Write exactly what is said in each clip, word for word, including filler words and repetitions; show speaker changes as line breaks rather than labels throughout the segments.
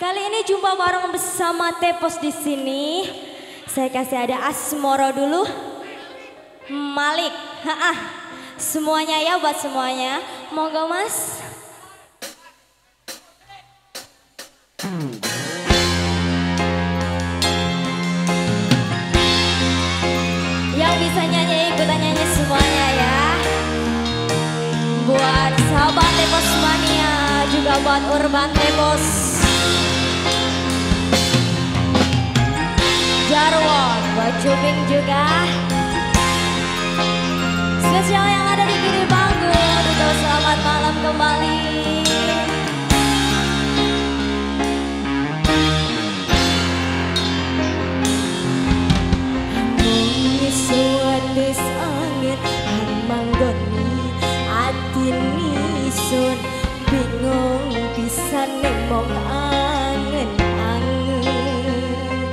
Kali ini jumpa bareng bersama Tepos di sini. Saya kasih ada Asmoro dulu. Malik. Haah. Semuanya ya buat semuanya. Monggo Mas. Yang bisa nyanyi ikutan nyanyi semuanya ya. Buat sahabat Tepos Mania, juga buat Urban Tepos, Jarwon, buat Cubing juga. Spesial yang ada di kiri panggung, itu selamat malam kembali. Angin suatis angin manggoni atini sun bingung bisa nemong angin angin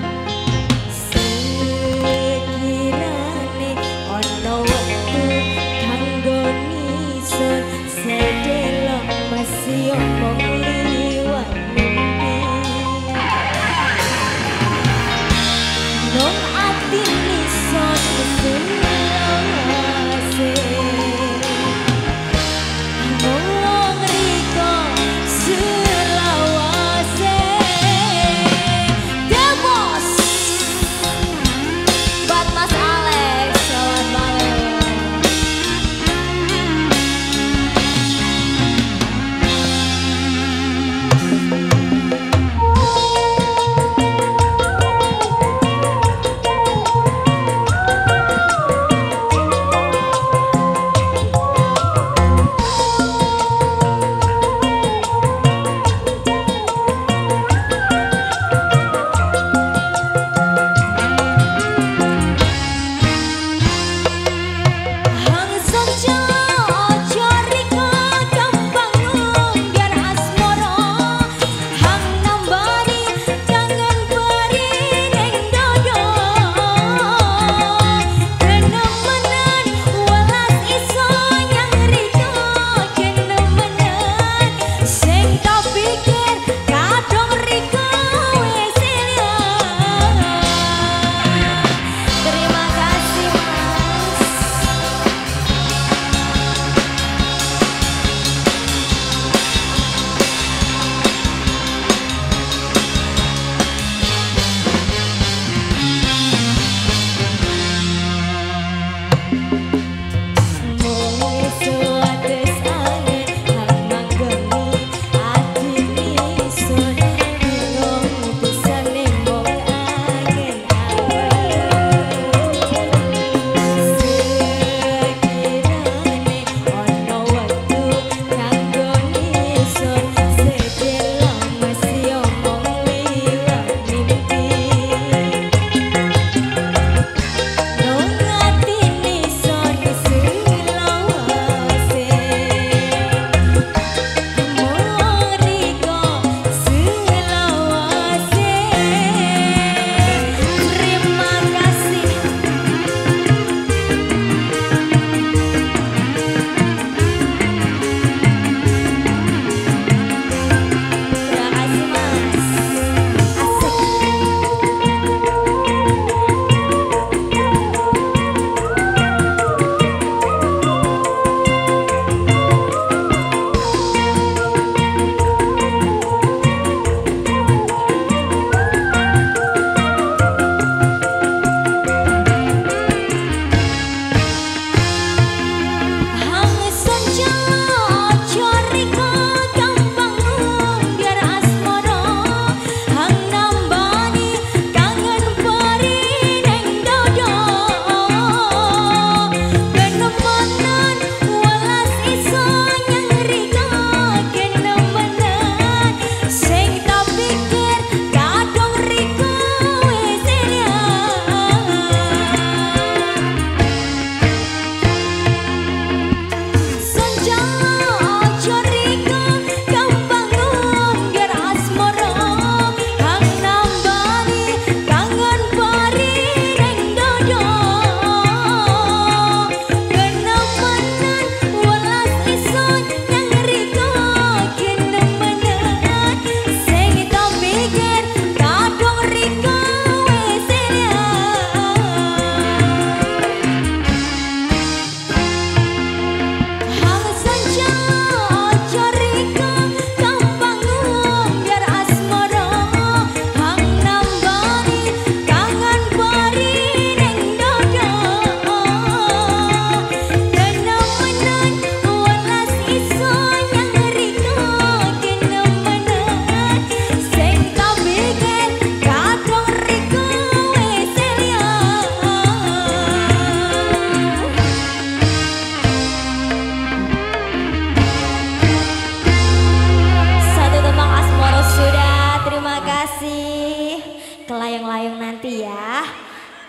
sekirane ono wektu kanggoni sun sedelok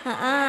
Ha-ha.